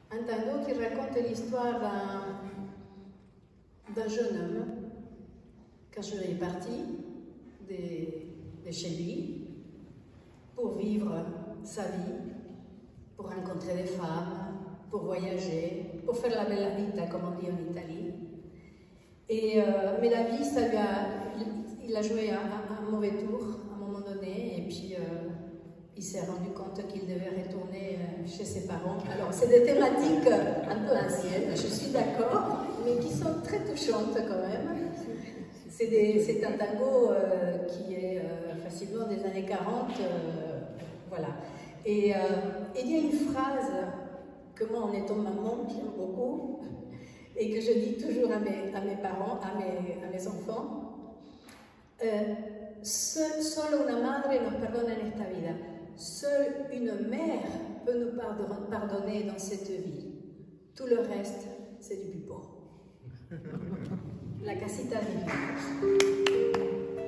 Un tango qui raconte l'histoire d'un jeune homme quand je est parti de chez lui pour vivre sa vie, pour rencontrer des femmes, pour voyager, pour faire la bella vita, comme on dit en Italie. Mais la vie, il a joué un mauvais tour à un moment donné, et puis il s'est rendu compte qu'il devait retourner chez ses parents. Alors, c'est des thématiques un peu anciennes, je suis d'accord, mais qui sont très touchantes quand même. C'est un tango qui est facilement des années 40, voilà. Et il y a une phrase que moi, en étant maman, j'aime beaucoup, et que je dis toujours à mes parents, à mes enfants. Solo una madre nos perdona en esta vida. Seule une mère peut nous pardonner dans cette vie. Tout le reste, c'est du pipeau. La casita de Dios.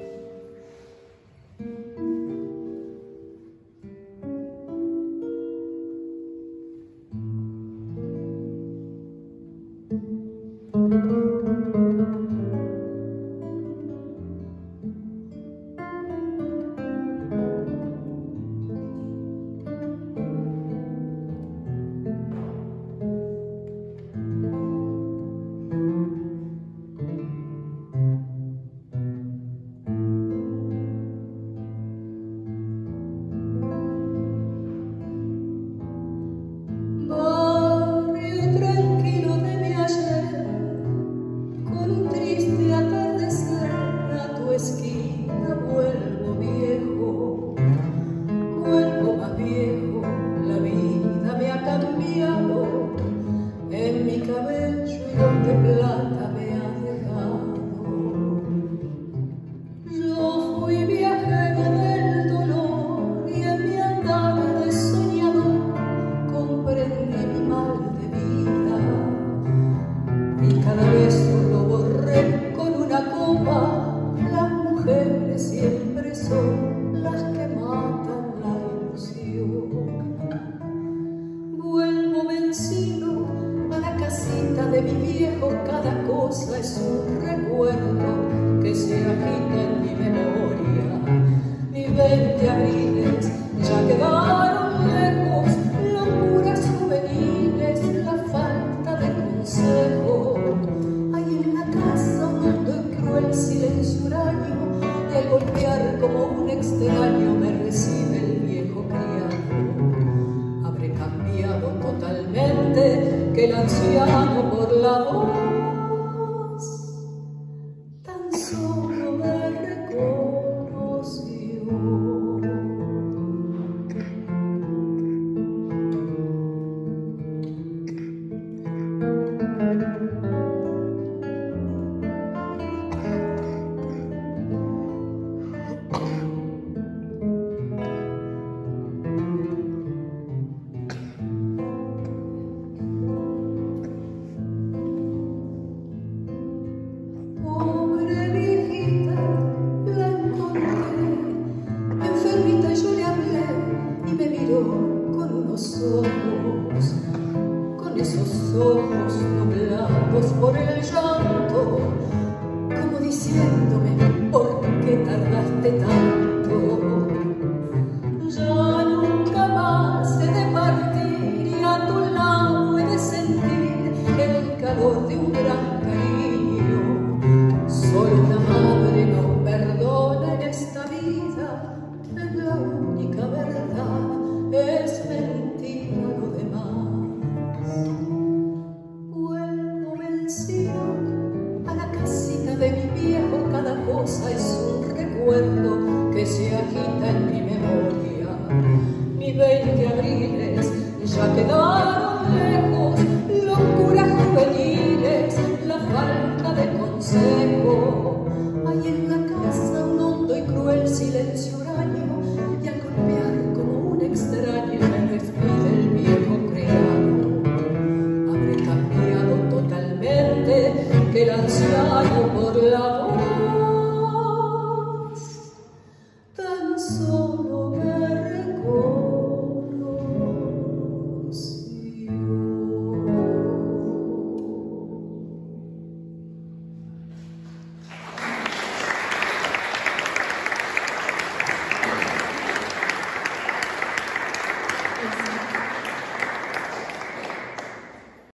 Solo me reconoció. Merci.